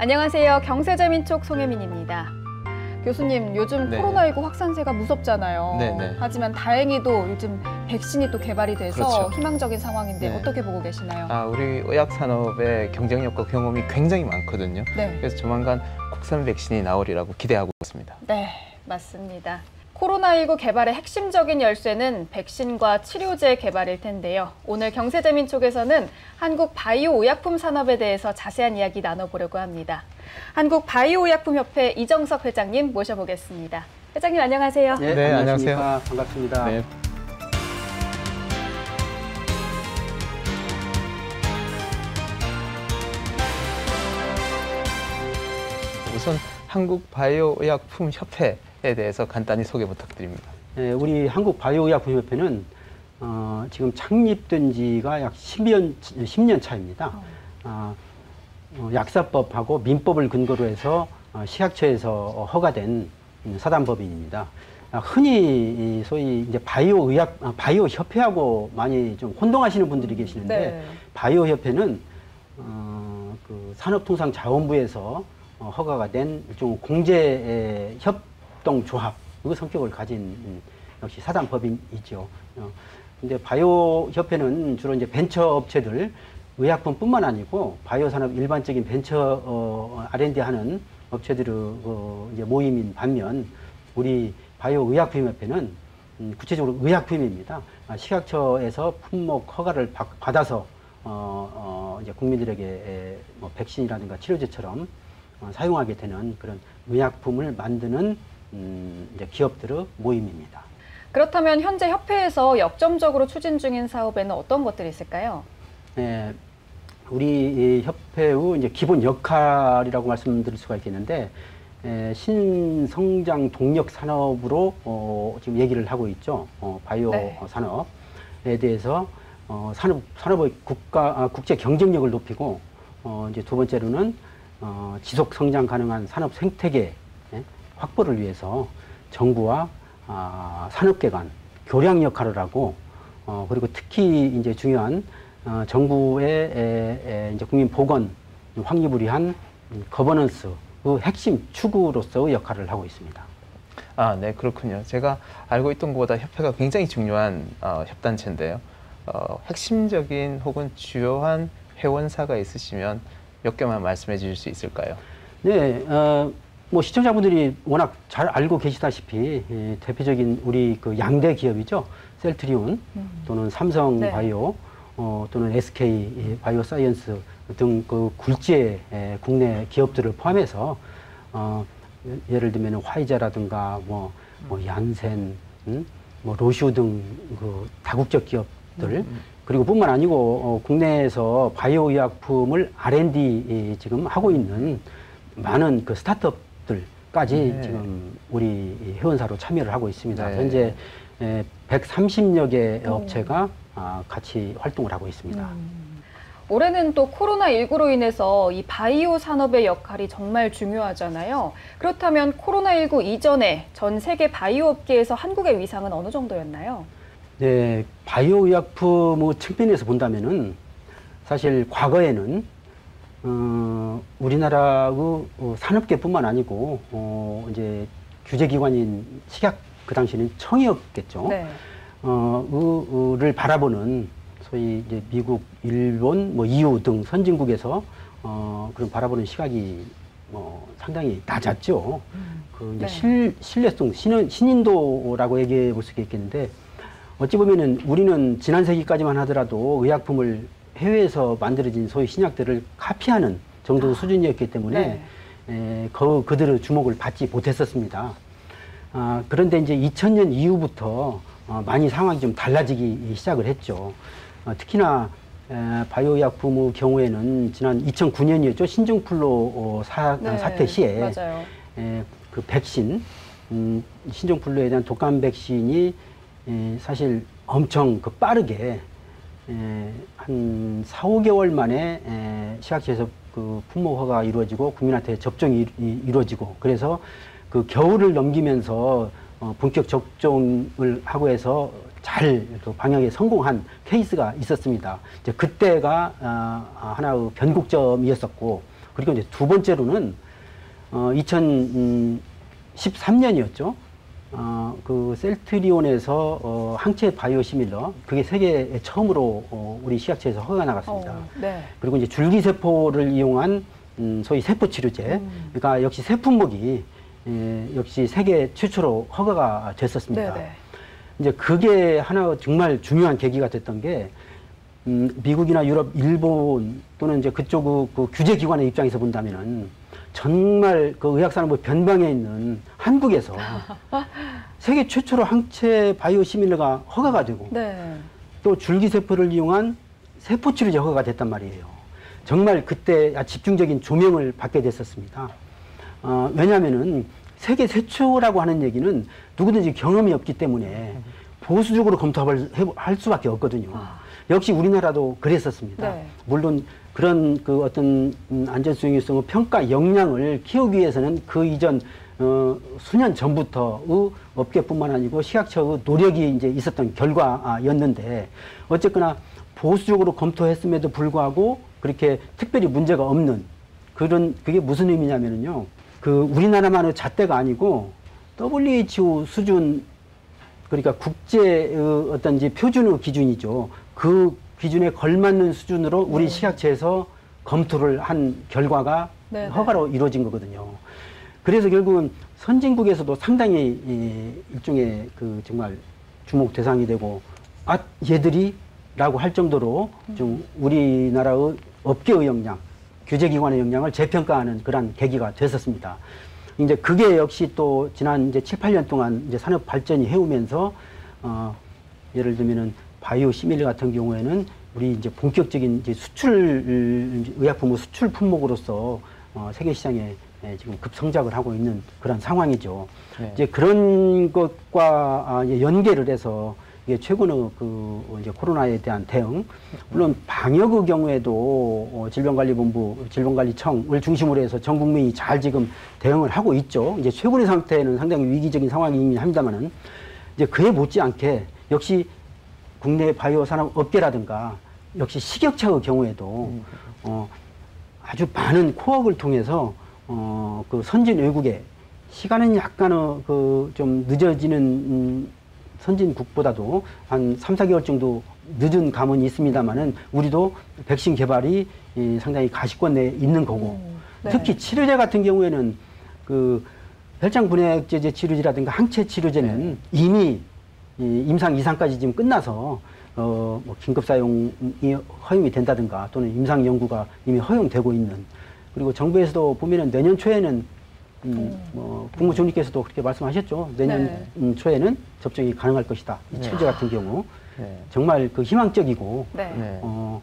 안녕하세요. 경제재민촉 송혜민입니다. 교수님, 요즘 네. 코로나19 확산세가 무섭잖아요. 네네. 하지만 다행히도 요즘 백신이 또 개발이 돼서 그렇죠. 희망적인 상황인데 네. 어떻게 보고 계시나요? 우리 의학산업의 경쟁력과 경험이 굉장히 많거든요. 네. 그래서 조만간 국산 백신이 나오리라고 기대하고 있습니다. 네, 맞습니다. 코로나19 개발의 핵심적인 열쇠는 백신과 치료제 개발일 텐데요. 오늘 경제재민촉에서는 한국 바이오의약품 산업에 대해서 자세한 이야기 나눠보려고 합니다. 한국 바이오의약품협회 이정석 회장님 모셔보겠습니다. 회장님 안녕하세요. 네, 안녕하세요. 반갑습니다. 네. 우선 한국 바이오의약품협회에 대해서 간단히 소개 부탁드립니다. 네, 우리 한국 바이오의약품협회는 지금 창립된 지가 약 10년 차입니다. 약사법하고 민법을 근거로 해서 식약처에서 허가된 사단법인입니다. 흔히 소위 이제 바이오협회하고 많이 좀 혼동하시는 분들이 계시는데, 네. 바이오협회는 그 산업통상자원부에서 허가가 된 일종 공제 협동조합 그 성격을 가진 역시 사단법인이죠. 근데 바이오협회는 주로 이제 벤처 업체들, 의약품뿐만 아니고 바이오 산업 일반적인 벤처 R&D 하는 업체들의 이제 모임인 반면, 우리 바이오의약품협회는 구체적으로 의약품입니다. 식약처에서 품목 허가를 받아서 이제 국민들에게 뭐 백신이라든가 치료제처럼 사용하게 되는 그런 의약품을 만드는 이제 기업들의 모임입니다. 그렇다면 현재 협회에서 역점적으로 추진 중인 사업에는 어떤 것들이 있을까요? 네, 우리 협회의 이제 기본 역할이라고 말씀드릴 수가 있겠는데, 신성장 동력 산업으로 지금 얘기를 하고 있죠. 바이오 네. 산업에 대해서 산업의 국제 경쟁력을 높이고, 이제 두 번째로는 지속 성장 가능한 산업 생태계 확보를 위해서 정부와 산업계 간 교량 역할을 하고, 그리고 특히 이제 중요한 정부의 이제 국민 보건 확립을 위한 거버넌스 그 핵심 축으로서의 역할을 하고 있습니다. 네, 그렇군요. 제가 알고 있던 것보다 협회가 굉장히 중요한 협단체인데요. 핵심적인 혹은 주요한 회원사가 있으시면 몇 개만 말씀해 주실 수 있을까요? 네, 뭐 시청자분들이 워낙 잘 알고 계시다시피 대표적인 우리 그 양대 기업이죠. 셀트리온 또는 삼성 네. 바이오 또는 SK 바이오사이언스 등 그 굴지의 국내 기업들을 포함해서 예를 들면 화이자라든가 뭐 얀센, 뭐 로슈 등 그 다국적 기업들 그리고 뿐만 아니고 국내에서 바이오 의약품을 R&D 지금 하고 있는 많은 그 스타트업들까지 네. 지금 우리 회원사로 참여를 하고 있습니다. 네. 현재 130여 개 업체가 같이 활동을 하고 있습니다. 올해는 또 코로나19로 인해서 이 바이오 산업의 역할이 정말 중요하잖아요. 그렇다면 코로나19 이전에 전 세계 바이오 업계에서 한국의 위상은 어느 정도였나요? 네, 바이오 의약품의 측면에서 본다면은 사실 과거에는 우리나라의 산업계뿐만 아니고 이제 규제기관인 식약 그 당시에는 청이었겠죠. 네. 를 바라보는 소위 이제 미국, 일본, 뭐 EU 등 선진국에서 그런 바라보는 시각이 상당히 낮았죠. 그 이제 네. 신뢰성, 신인도라고 얘기해 볼 수 있겠는데, 어찌 보면은 우리는 지난 세기까지만 하더라도 의약품을 해외에서 만들어진 소위 신약들을 카피하는 정도 수준이었기 때문에 그들의 주목을 받지 못했었습니다. 그런데 이제 2000년 이후부터 많이 상황이 좀 달라지기 시작을 했죠. 특히나 바이오의약품의 경우에는 지난 2009년이었죠. 신종플루 사태 시에 맞아요. 그 백신, 신종플루에 대한 독감 백신이 사실 엄청 그 빠르게 한 4, 5개월 만에 식약처에서 그 품목 허가가 이루어지고 국민한테 접종이 이루어지고, 그래서 그 겨울을 넘기면서 본격 접종을 하고 해서 잘 그 방역에 성공한 케이스가 있었습니다. 이제 그때가 하나의 변곡점이었었고, 그리고 이제 두 번째로는 2013년이었죠. 그 셀트리온에서 항체 바이오 시밀러, 그게 세계 처음으로 우리 시약처에서 허가가 나갔습니다. 네. 그리고 이제 줄기세포를 이용한 소위 세포 치료제, 그러니까 역시 새 품목이 역시 세계 최초로 허가가 됐었습니다. 네네. 이제 그게 하나 정말 중요한 계기가 됐던 게 미국이나 유럽, 일본 또는 이제 그쪽 그 규제 기관의 입장에서 본다면은 정말 그 의학산업의 변방에 있는 한국에서 세계 최초로 항체 바이오 시밀러가 허가가 되고 네. 또 줄기세포를 이용한 세포치료제 허가가 됐단 말이에요. 정말 그때 집중적인 조명을 받게 됐었습니다. 왜냐하면은 세계 최초라고 하는 얘기는 누구든지 경험이 없기 때문에 보수적으로 검토할 수밖에 없거든요. 역시 우리나라도 그랬었습니다. 네. 물론 그런 그 어떤 안전수용성의 평가 역량을 키우기 위해서는 그 이전 수년 전부터의 업계뿐만 아니고 시각처의 노력이 이제 있었던 결과였는데 어쨌거나 보수적으로 검토했음에도 불구하고 그렇게 특별히 문제가 없는 그게 무슨 의미냐면요. 그 우리나라만의 잣대가 아니고 WHO 수준, 그러니까 국제의 어떤 이제 표준의 기준이죠. 그 기준에 걸맞는 수준으로 우리 시각처에서 검토를 한 결과가 네네. 허가로 이루어진 거거든요. 그래서 결국은 선진국에서도 상당히 일종의 그 정말 주목 대상이 되고 얘들이라고 할 정도로 좀 우리나라의 업계의 역량, 규제기관의 역량을 재평가하는 그런 계기가 됐었습니다. 이제 그게 역시 또 지난 이제 7, 8년 동안 이제 산업 발전이 해오면서 예를 들면은 바이오 시밀러 같은 경우에는 우리 이제 본격적인 이제 의약품의 수출 품목으로서 세계 시장에 지금 급성장을 하고 있는 그런 상황이죠. 네. 이제 그런 것과 이제 연계를 해서 이게 최근의 그 이제 코로나에 대한 대응, 물론 방역의 경우에도 질병관리본부, 질병관리청을 중심으로 해서 전 국민이 잘 지금 대응을 하고 있죠. 이제 최근의 상태는 상당히 위기적인 상황이긴 합니다만은 이제 그에 못지않게 역시 국내 바이오 산업 업계라든가 역시 식약처의 경우에도 아주 많은 코업을 통해서 그 선진 외국에 시간은 약간은 그 좀 늦어지는 선진국보다도 한 3, 4개월 정도 늦은 감은 있습니다만은 우리도 백신 개발이 상당히 가시권 내에 있는 거고 네. 특히 치료제 같은 경우에는 그 혈장 분해액제제 치료제라든가 항체 치료제는 이미 임상 2상까지 지금 끝나서 뭐 긴급 사용이 허용이 된다든가 또는 임상 연구가 이미 허용되고 있는, 그리고 정부에서도 보면은 내년 초에는 뭐 국무총리께서도 그렇게 말씀하셨죠. 내년 초에는 접종이 가능할 것이다. 이 치료제 같은 경우 정말 그 희망적이고 네.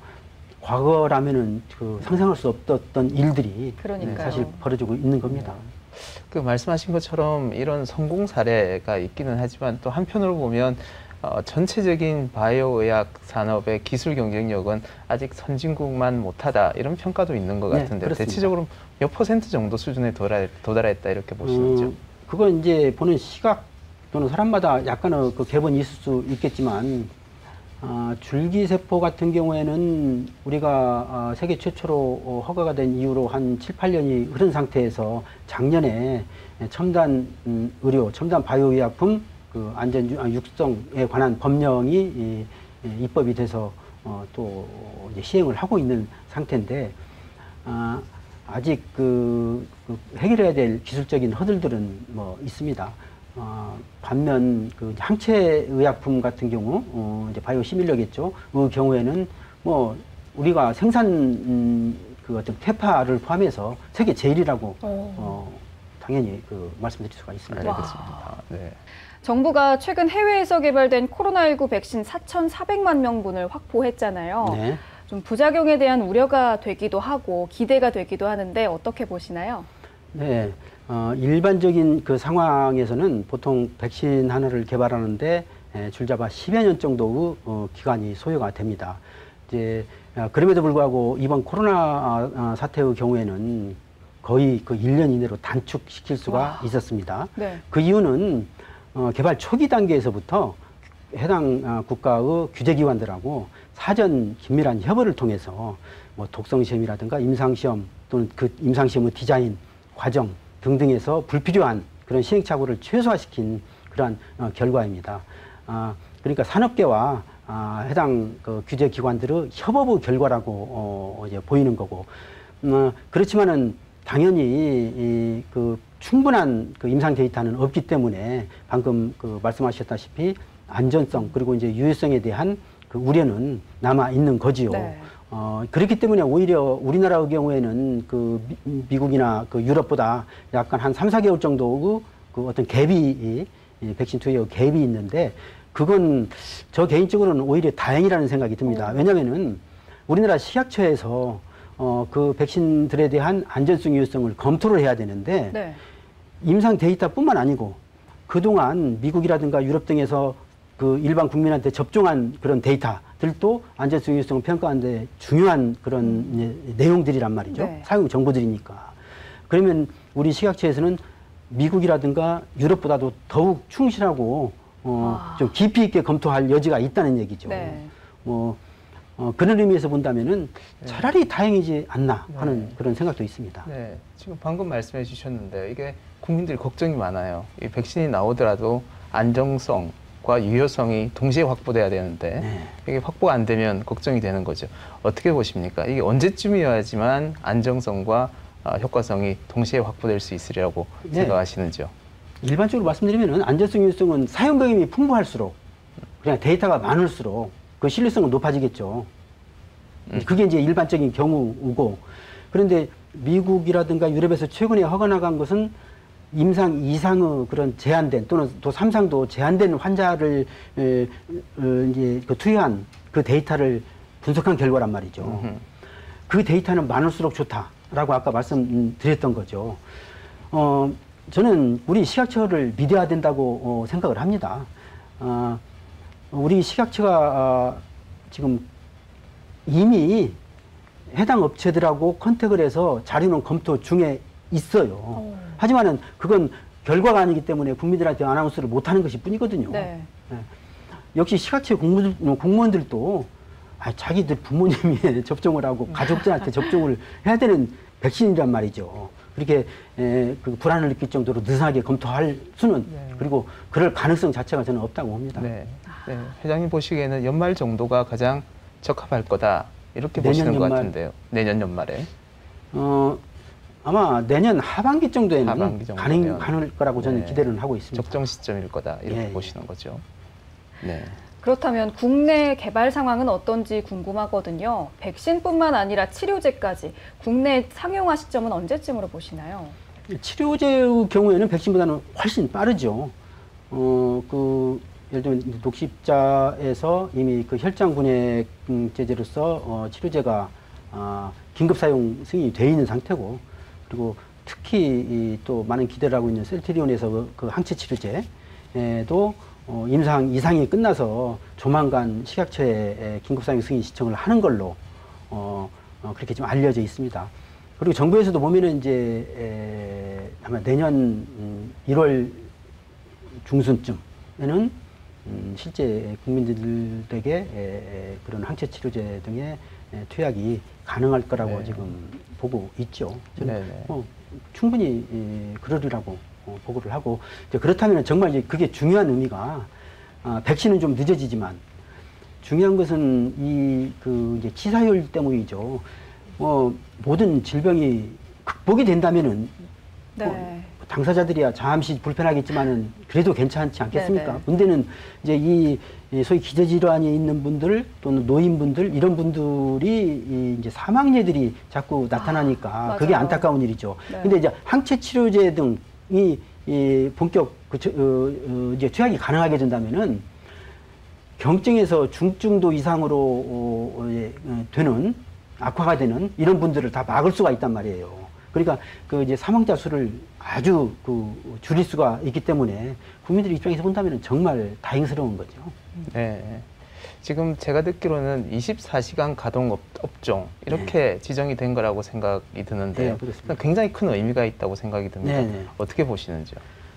과거라면은 그 상상할 수 없었던 일들이 그러니까요. 사실 벌어지고 있는 겁니다. 그 말씀하신 것처럼 이런 성공 사례가 있기는 하지만 또 한편으로 보면 전체적인 바이오 의학 산업의 기술 경쟁력은 아직 선진국만 못하다 이런 평가도 있는 것 같은데 그렇습니다. 대체적으로 몇 % 정도 수준에 도달했다 이렇게 보시는지요? 그건 이제 보는 시각 또는 사람마다 약간의 그 갭은 있을 수 있겠지만 줄기세포 같은 경우에는 우리가 세계 최초로 허가가 된 이후로 한 7, 8년이 흐른 상태에서 작년에 첨단 의료, 첨단 바이오 의약품 그 안전 육성에 관한 법령이 입법이 돼서 또 이제 시행을 하고 있는 상태인데 아직 그 해결해야 될 기술적인 허들들은 뭐 있습니다. 반면 그 항체 의약품 같은 경우 이제 바이오 시밀러겠죠. 그 경우에는 뭐 우리가 생산 그 어떤 캐파를 포함해서 세계 제일이라고 당연히 그 말씀드릴 수가 있습니다. 알겠습니다. 네. 정부가 최근 해외에서 개발된 코로나19 백신 4,400만 명분을 확보했잖아요. 네. 좀 부작용에 대한 우려가 되기도 하고 기대가 되기도 하는데 어떻게 보시나요? 네. 일반적인 그 상황에서는 보통 백신 하나를 개발하는데 줄잡아 10여 년 정도의 기간이 소요가 됩니다. 이제 그럼에도 불구하고 이번 코로나 사태의 경우에는 거의 그 1년 이내로 단축시킬 수가 있었습니다. 네. 그 이유는 개발 초기 단계에서부터 해당 국가의 규제기관들하고 사전 긴밀한 협의를 통해서 뭐 독성 시험이라든가 임상 시험 또는 그 임상시험의 디자인, 과정 등등에서 불필요한 그런 시행착오를 최소화시킨 그러한 결과입니다. 그러니까 산업계와 해당 그 규제기관들의 협업의 결과라고 이제 보이는 거고, 그렇지만은 당연히 그 충분한 그 임상 데이터는 없기 때문에 방금 그 말씀하셨다시피 안전성 그리고 이제 유효성에 대한 그 우려는 남아 있는 거지요. 네. 그렇기 때문에 오히려 우리나라의 경우에는 그 미국이나 그 유럽보다 약간 한 3, 4개월 정도의 그 어떤 갭이 이 백신 투여의 갭이 있는데, 그건 저 개인적으로는 오히려 다행이라는 생각이 듭니다. 왜냐면은 우리나라 식약처에서 그 백신들에 대한 안전성, 유효성을 검토를 해야 되는데, 네. 임상 데이터뿐만 아니고 그동안 미국이라든가 유럽 등에서 그 일반 국민한테 접종한 그런 데이터들도 안전성, 유효성을 평가하는데 중요한 그런 이제 내용들이란 말이죠. 네. 사용 정보들이니까. 그러면 우리 식약처에서는 미국이라든가 유럽보다도 더욱 충실하고 좀 깊이 있게 검토할 여지가 있다는 얘기죠. 네. 그런 의미에서 본다면은 차라리 다행이지 않나 하는 그런 생각도 있습니다. 네, 지금 방금 말씀해 주셨는데 이게 국민들이 걱정이 많아요. 이 백신이 나오더라도 안정성과 유효성이 동시에 확보돼야 되는데 이게 확보가 안 되면 걱정이 되는 거죠. 어떻게 보십니까? 이게 언제쯤이어야지만 안정성과 효과성이 동시에 확보될 수 있으리라고 생각하시는지요? 일반적으로 말씀드리면 안전성, 유효성은 사용 경험이 풍부할수록, 그냥 데이터가 많을수록 그 신뢰성은 높아지겠죠. 그게 이제 일반적인 경우고, 그런데 미국이라든가 유럽에서 최근에 허가 나간 것은 임상 이상의 그런 제한된 또는 또 3상도 제한된 환자를 이제 그 투여한 그 데이터를 분석한 결과란 말이죠. 그 데이터는 많을수록 좋다라고 아까 말씀드렸던 거죠. 저는 우리 식약처를 믿어야 된다고 생각을 합니다. 우리 식약처가 지금 이미 해당 업체들하고 컨택을 해서 자료는 검토 중에 있어요. 하지만은 그건 결과가 아니기 때문에 국민들한테 아나운스를 못하는 것이 뿐이거든요. 네. 역시 식약처 공무원들도 자기들 부모님이 접종을 하고 가족들한테 접종을 해야 되는 백신이란 말이죠. 그렇게 그 불안을 느낄 정도로 느슨하게 검토할 수는 그리고 그럴 가능성 자체가 저는 없다고 봅니다. 네. 네. 회장님 보시기에는 연말 정도가 가장 적합할 거다 이렇게 내년 보시는 것 연말. 같은데요. 내년 연말에. 아마 내년 하반기 정도에는 하반기 정도면. 가능할 거라고 저는 네. 기대를 하고 있습니다. 적정 시점일 거다 이렇게 예. 보시는 거죠. 네. 그렇다면 국내 개발 상황은 어떤지 궁금하거든요. 백신뿐만 아니라 치료제까지 국내 상용화 시점은 언제쯤으로 보시나요? 치료제의 경우에는 백신보다는 훨씬 빠르죠. 예를 들면 녹십자에서 이미 그 혈장 분해제제로서 치료제가 긴급 사용 승인이 돼 있는 상태고, 그리고 특히 또 많은 기대를 하고 있는 셀트리온에서 그 항체 치료제도 임상 이상이 끝나서 조만간 식약처에 긴급 사용 승인 신청을 하는 걸로 그렇게 좀 알려져 있습니다. 그리고 정부에서도 보면은 이제 아마 내년 1월 중순쯤에는 실제 국민들에게 그런 항체 치료제 등의 투약이 가능할 거라고 네. 지금 보고 있죠. 저는 네네. 충분히 그러리라고 보고를 하고, 이제 그렇다면 정말 이제 그게 중요한 의미가 백신은 좀 늦어지지만 중요한 것은 이제 치사율 때문이죠. 모든 질병이 극복이 된다면은 네. 당사자들이야 잠시 불편하겠지만은 그래도 괜찮지 않겠습니까? 네네. 문제는 이제 이 소위 기저질환이 있는 분들 또는 노인분들 이런 분들이 이제 사망률들이 자꾸 나타나니까 그게 맞아요. 안타까운 일이죠. 네. 근데 이제 항체 치료제 등이 본격 이제 투약이 가능하게 된다면은 경증에서 중증도 이상으로 되는 악화가 되는 이런 분들을 다 막을 수가 있단 말이에요. 그러니까 그 이제 사망자 수를 아주 줄일 수가 있기 때문에 국민들 입장에서 본다면 정말 다행스러운 거죠. 네. 지금 제가 듣기로는 24시간 가동 업종 이렇게 지정이 된 거라고 생각이 드는데 네, 그렇습니다. 굉장히 큰 의미가 있다고 생각이 듭니다. 네, 네. 어떻게 보시는지요?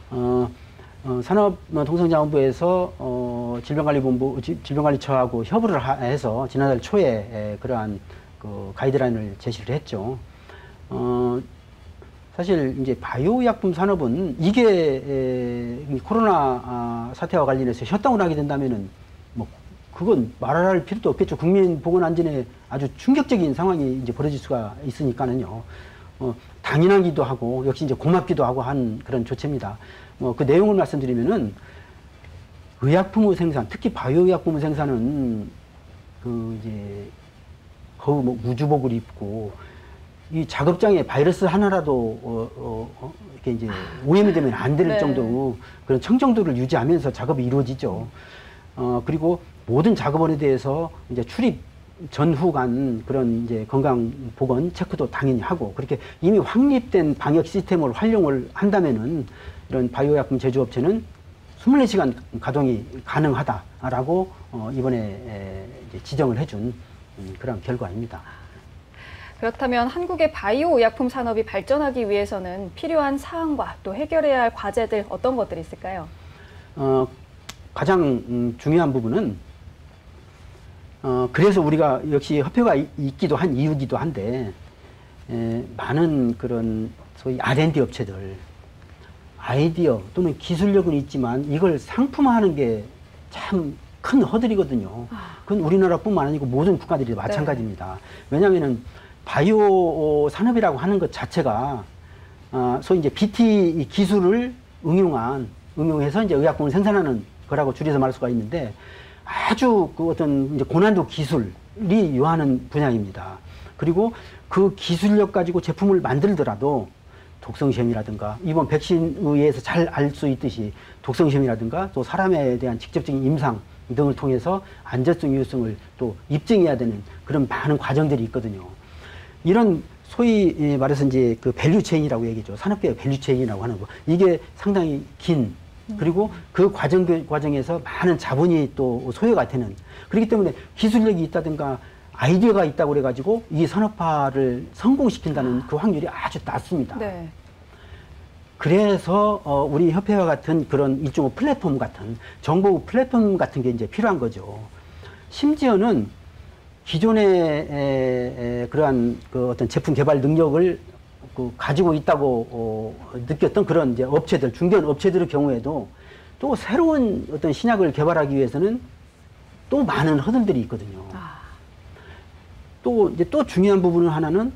산업통상자원부에서 질병관리처하고 협의를 해서 지난달 초에 그러한 그 가이드라인을 제시를 했죠. 사실 이제 바이오의약품 산업은 이게 코로나 사태와 관련해서 셧다운 하게 된다면은 뭐 그건 말할 필요도 없겠죠. 국민 보건 안전에 아주 충격적인 상황이 이제 벌어질 수가 있으니까는요. 당연하기도 하고 역시 이제 고맙기도 하고 한 그런 조치입니다. 그 내용을 말씀드리면은 의약품의 생산, 특히 바이오의약품의 생산은 그 이제 거의 뭐 우주복을 입고 이 작업장에 바이러스 하나라도 이렇게 이제 오염이 되면 안 될 네. 정도 그런 청정도를 유지하면서 작업이 이루어지죠. 그리고 모든 작업원에 대해서 이제 출입 전후 간 그런 이제 건강 보건 체크도 당연히 하고 그렇게 이미 확립된 방역 시스템을 활용을 한다면은 이런 바이오약품 제조업체는 24시간 가동이 가능하다라고 이번에 이제 지정을 해준 그런 결과입니다. 그렇다면 한국의 바이오 의약품 산업이 발전하기 위해서는 필요한 사항과 또 해결해야 할 과제들 어떤 것들이 있을까요? 가장 중요한 부분은 그래서 우리가 역시 협회가 있기도 한 이유기도 한데 많은 그런 소위 R&D 업체들 아이디어 또는 기술력은 있지만 이걸 상품화하는 게 참 큰 허들이거든요. 그건 우리나라뿐만 아니고 모든 국가들이 마찬가지입니다. 왜냐하면은 바이오 산업이라고 하는 것 자체가 소위 이제 BT 기술을 응용해서 이제 의약품을 생산하는 거라고 줄여서 말할 수가 있는데 아주 그 어떤 이제 고난도 기술이 요하는 분야입니다. 그리고 그 기술력 가지고 제품을 만들더라도 독성시험이라든가 이번 백신에 의해서 잘 알 수 있듯이 독성시험이라든가 또 사람에 대한 직접적인 임상 등을 통해서 안전성, 유효성을 또 입증해야 되는 그런 많은 과정들이 있거든요. 이런 소위 말해서 이제 그 밸류체인이라고 얘기죠. 산업계의 밸류체인이라고 하는 거. 이게 상당히 긴 그리고 그 과정에서 많은 자본이 또 소요가 되는 그렇기 때문에 기술력이 있다든가 아이디어가 있다고 그래가지고 이 산업화를 성공시킨다는 그 확률이 아주 낮습니다. 네. 그래서 우리 협회와 같은 그런 일종의 플랫폼 같은 정보 플랫폼 같은 게 이제 필요한 거죠. 심지어는 기존의 그러한 그 어떤 제품 개발 능력을 가지고 있다고 느꼈던 그런 이제 업체들, 중견 업체들의 경우에도 또 새로운 어떤 신약을 개발하기 위해서는 또 많은 허들들이 있거든요. 또 이제 또 중요한 부분 하나는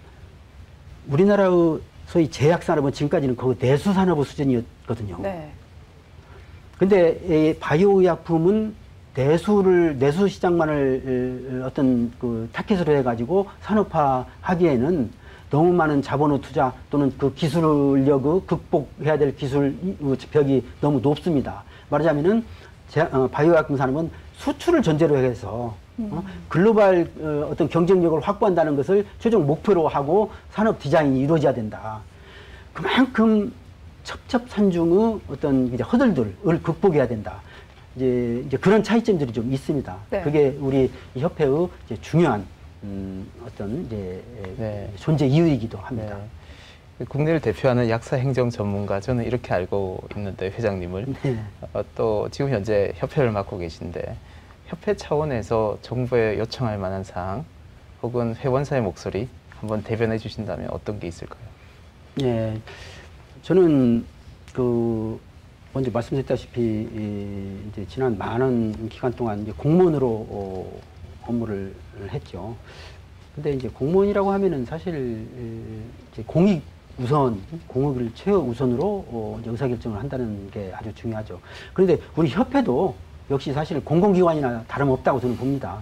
우리나라의 소위 제약산업은 지금까지는 거의 내수산업의 수준이었거든요. 네. 근데 이 바이오의약품은 내수 시장만을 어떤 그 타켓으로 해가지고 산업화하기에는 너무 많은 자본의 투자 또는 그 기술력의 극복해야 될 기술 벽이 너무 높습니다. 말하자면은 바이오의약품 산업은 수출을 전제로 해서 글로벌 어떤 경쟁력을 확보한다는 것을 최종 목표로 하고 산업 디자인이 이루어져야 된다. 그만큼 첩첩산중의 어떤 이제 허들들을 극복해야 된다. 이제 그런 차이점들이 좀 있습니다. 네. 그게 우리 협회의 이제 중요한 어떤 이제 네. 존재 이유이기도 합니다. 네. 국내를 대표하는 약사 행정 전문가 저는 이렇게 알고 있는데 회장님을 네. 또 지금 현재 협회를 맡고 계신데 협회 차원에서 정부에 요청할 만한 사항 혹은 회원사의 목소리 한번 대변해 주신다면 어떤 게 있을까요? 예, 저는 그 먼저 말씀드렸다시피 이제 지난 많은 기간 동안 이제 공무원으로 업무를 했죠. 근데 이제 공무원이라고 하면은 사실 이제 공익 우선, 공익을 최우선으로 의사결정을 한다는 게 아주 중요하죠. 그런데 우리 협회도 역시 사실 공공기관이나 다름없다고 저는 봅니다.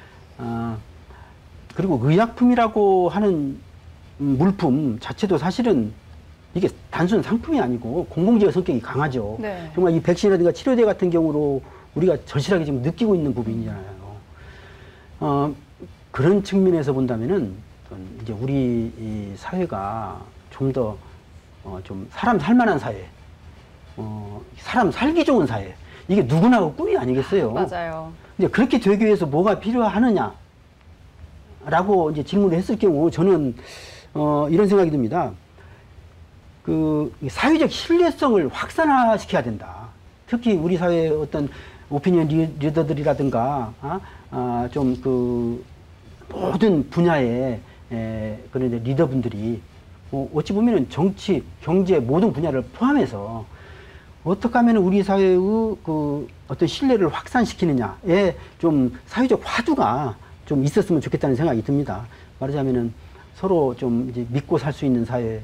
그리고 의약품이라고 하는 물품 자체도 사실은 이게 단순 상품이 아니고 공공재의 성격이 강하죠. 네. 정말 이 백신이라든가 치료제 같은 경우로 우리가 절실하게 지금 느끼고 있는 부분이잖아요. 그런 측면에서 본다면은 이제 우리 이 사회가 좀 더 좀 사람 살만한 사회, 사람 살기 좋은 사회. 이게 누구나 꿈이 아니겠어요. 맞아요. 이제 그렇게 되기 위해서 뭐가 필요하느냐라고 이제 질문을 했을 경우 저는 이런 생각이 듭니다. 그 사회적 신뢰성을 확산화시켜야 된다. 특히 우리 사회의 어떤 오피니언 리더들이라든가 좀 그 모든 분야에 그런 이제 리더분들이 어찌 보면은 정치, 경제 모든 분야를 포함해서 어떻게 하면 우리 사회의 그 어떤 신뢰를 확산시키느냐에 좀 사회적 화두가 좀 있었으면 좋겠다는 생각이 듭니다. 말하자면은 서로 좀 이제 믿고 살 수 있는 사회,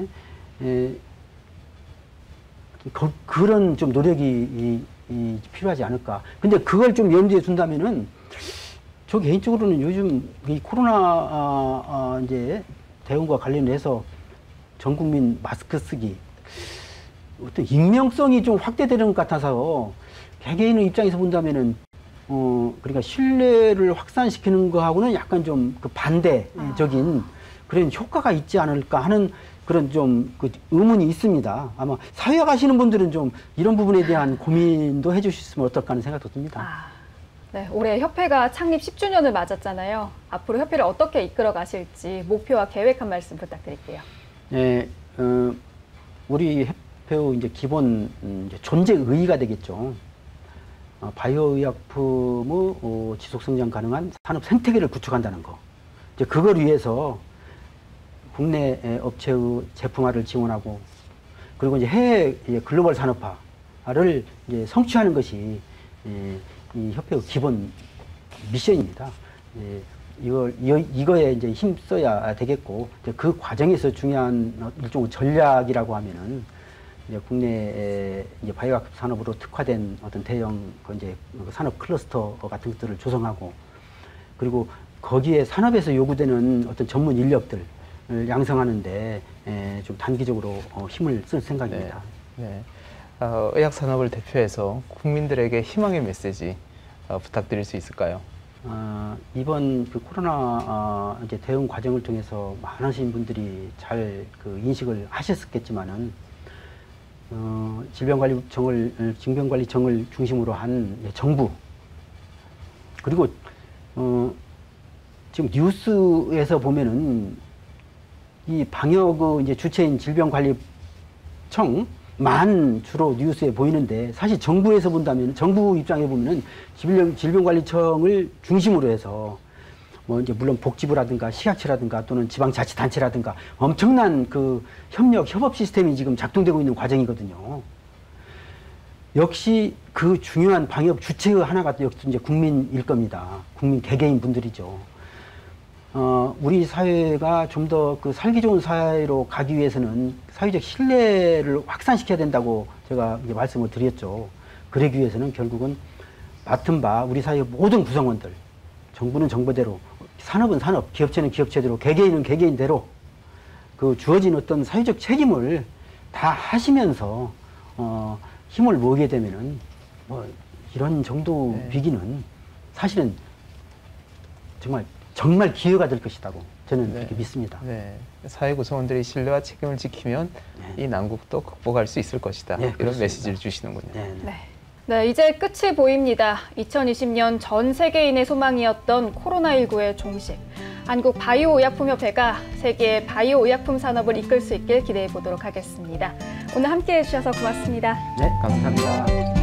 그런 좀 노력이 필요하지 않을까. 근데 그걸 좀 염두에 둔다면은 저 개인적으로는 요즘 이 코로나 이제 대응과 관련해서 전 국민 마스크 쓰기 어떤 익명성이 좀 확대되는 것 같아서 개개인의 입장에서 본다면은 그러니까 신뢰를 확산시키는 거하고는 약간 좀 그 반대적인 그런 효과가 있지 않을까 하는 그런 좀 그 의문이 있습니다. 아마 사회 가시는 분들은 좀 이런 부분에 대한 고민도 해주셨으면 어떨까 하는 생각도 듭니다. 네, 올해 협회가 창립 10주년을 맞았잖아요. 앞으로 협회를 어떻게 이끌어 가실지 목표와 계획 한 말씀 부탁드릴게요. 네, 우리 협회의 이제 기본 이제 존재 의의가 되겠죠. 바이오 의약품의 지속 성장 가능한 산업 생태계를 구축한다는 거. 이제 그걸 위해서 국내 업체의 제품화를 지원하고 그리고 이제 해외 글로벌 산업화를 이제 성취하는 것이 이 협회의 기본 미션입니다. 이거에 이제 힘써야 되겠고 그 과정에서 중요한 일종의 전략이라고 하면은 이제 국내 이제 바이오학 산업으로 특화된 어떤 대형 이제 산업 클러스터 같은 것들을 조성하고 그리고 거기에 산업에서 요구되는 어떤 전문 인력들을 양성하는데 좀 단기적으로 힘을 쓸 생각입니다. 네. 의학 산업을 대표해서 국민들에게 희망의 메시지 부탁드릴 수 있을까요? 이번 그 코로나 이제 대응 과정을 통해서 많으신 분들이 잘 그 인식을 하셨겠지만은 질병관리청을 중심으로 한 정부 그리고 지금 뉴스에서 보면은 이 방역의 이제 주체인 질병관리청만 주로 뉴스에 보이는데 사실 정부에서 본다면 정부 입장에 보면은 질병관리청을 중심으로 해서 뭐 이제 물론 복지부라든가 식약처라든가 또는 지방자치단체라든가 엄청난 그 협업 시스템이 지금 작동되고 있는 과정이거든요. 역시 그 중요한 방역 주체의 하나가 역시 이제 국민일 겁니다. 국민 개개인 분들이죠. 우리 사회가 좀 더 그 살기 좋은 사회로 가기 위해서는 사회적 신뢰를 확산시켜야 된다고 제가 이제 말씀을 드렸죠. 그러기 위해서는 결국은 맡은 바 우리 사회의 모든 구성원들, 정부는 정부대로, 산업은 산업, 기업체는 기업체대로, 개개인은 개개인대로 그 주어진 어떤 사회적 책임을 다 하시면서 힘을 모으게 되면은 뭐 이런 정도 위기는 사실은 정말 기회가 될 것이라고 저는 그렇게 믿습니다. 네. 사회 구성원들이 신뢰와 책임을 지키면 이 난국도 극복할 수 있을 것이다. 이런 그렇습니다. 메시지를 주시는군요. 네, 이제 끝이 보입니다. 2020년 전 세계인의 소망이었던 코로나19의 종식. 한국바이오의약품협회가 세계의 바이오 의약품 산업을 이끌 수 있길 기대해 보도록 하겠습니다. 오늘 함께해 주셔서 고맙습니다. 네, 감사합니다.